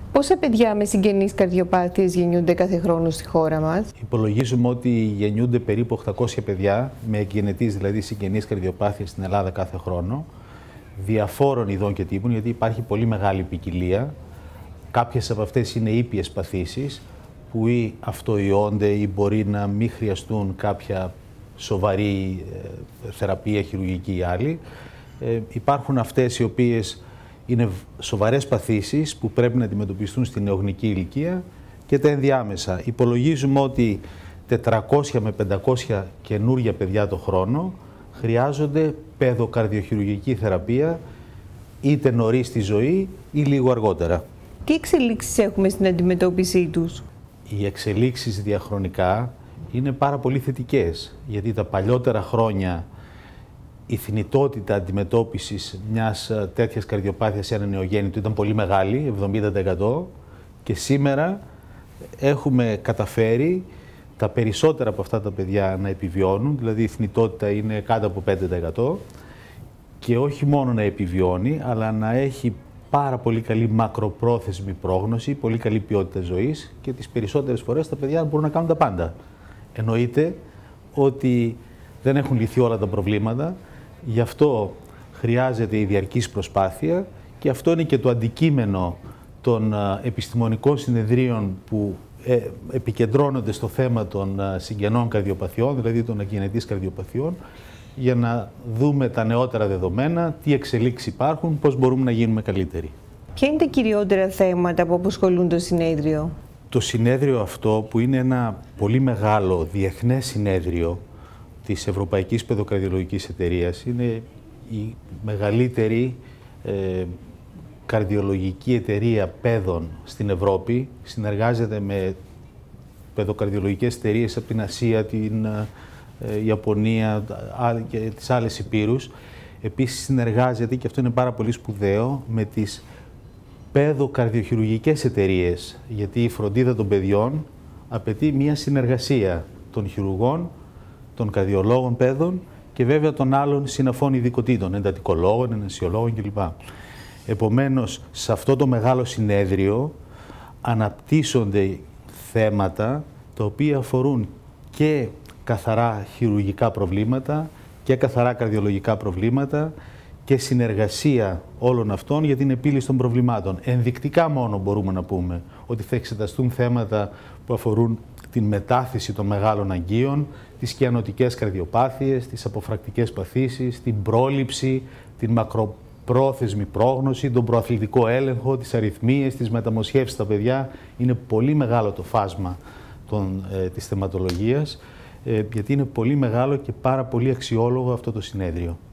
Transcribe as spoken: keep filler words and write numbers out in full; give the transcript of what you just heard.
Πόσα παιδιά με συγγενείς καρδιοπάθειες γεννιούνται κάθε χρόνο στη χώρα μας? Υπολογίζουμε ότι γεννιούνται περίπου οκτακόσια παιδιά με εκγενετείς, δηλαδή συγγενείς καρδιοπάθειες στην Ελλάδα κάθε χρόνο, διαφόρων ειδών και τύπων, γιατί υπάρχει πολύ μεγάλη ποικιλία. Κάποιες από αυτές είναι ήπιες παθήσεις που ή αυτοϊώνται ή μπορεί να μην χρειαστούν κάποια σοβαρή θεραπεία, χειρουργική ή άλλη. Ε, υπάρχουν αυτές οι οποίες είναι σοβαρές παθήσεις που πρέπει να αντιμετωπιστούν στην νεογνική ηλικία και τα ενδιάμεσα. Υπολογίζουμε ότι τετρακόσια με πεντακόσια καινούργια παιδιά το χρόνο χρειάζονται παιδοκαρδιοχειρουργική θεραπεία είτε νωρίς στη ζωή ή λίγο αργότερα. Τι εξελίξεις έχουμε στην αντιμετώπιση τους? Οι εξελίξεις διαχρονικά είναι πάρα πολύ θετικές, γιατί τα παλιότερα χρόνια η θνητότητα αντιμετώπισης μιας τέτοιας καρδιοπάθειας σε ένα νεογέννητο ήταν πολύ μεγάλη, εβδομήντα τοις εκατό, και σήμερα έχουμε καταφέρει τα περισσότερα από αυτά τα παιδιά να επιβιώνουν, δηλαδή η θνητότητα είναι κάτω από πέντε τοις εκατό, και όχι μόνο να επιβιώνει, αλλά να έχει πάρα πολύ καλή μακροπρόθεσμη πρόγνωση, πολύ καλή ποιότητα ζωής και τις περισσότερες φορές τα παιδιά μπορούν να κάνουν τα πάντα. Εννοείται ότι δεν έχουν λυθεί όλα τα προβλήματα, γι' αυτό χρειάζεται η διαρκής προσπάθεια και αυτό είναι και το αντικείμενο των επιστημονικών συνεδρίων που ε, επικεντρώνονται στο θέμα των συγγενών καρδιοπαθειών, δηλαδή των εκγενετής καρδιοπαθειών, για να δούμε τα νεότερα δεδομένα, τι εξελίξεις υπάρχουν, πώς μπορούμε να γίνουμε καλύτεροι. Ποια είναι τα κυριότερα θέματα που απασχολούν το συνέδριο? Το συνέδριο αυτό, που είναι ένα πολύ μεγάλο διεθνές συνέδριο της Ευρωπαϊκής Παιδοκαρδιολογικής Εταιρείας, είναι η μεγαλύτερη ε, καρδιολογική εταιρεία παιδών στην Ευρώπη. Συνεργάζεται με παιδοκαρδιολογικές εταιρείες από την Ασία, την ε, Ιαπωνία και τις άλλες υπήρους. Επίσης συνεργάζεται, και αυτό είναι πάρα πολύ σπουδαίο, με τις παιδοκαρδιοχειρουργικές εταιρείες, γιατί η φροντίδα των παιδιών απαιτεί μια συνεργασία των χειρουργών, των καρδιολόγων παιδών και βέβαια των άλλων συναφών ειδικοτήτων, εντατικολόγων, ενεσιολόγων κλπ. Επομένως, σε αυτό το μεγάλο συνέδριο αναπτύσσονται θέματα τα οποία αφορούν και καθαρά χειρουργικά προβλήματα και καθαρά καρδιολογικά προβλήματα και συνεργασία όλων αυτών για την επίλυση των προβλημάτων. Ενδεικτικά μόνο μπορούμε να πούμε ότι θα εξεταστούν θέματα που αφορούν την μετάθεση των μεγάλων αγκίων, τις κυανοτικές καρδιοπάθειες, τις αποφρακτικές παθήσεις, την πρόληψη, την μακροπρόθεσμη πρόγνωση, τον προαθλητικό έλεγχο, τις αρρυθμίες, τις μεταμοσχεύσεις στα παιδιά. Είναι πολύ μεγάλο το φάσμα των, ε, της θεματολογίας, ε, γιατί είναι πολύ μεγάλο και πάρα πολύ αξιόλογο αυτό το συνέδριο.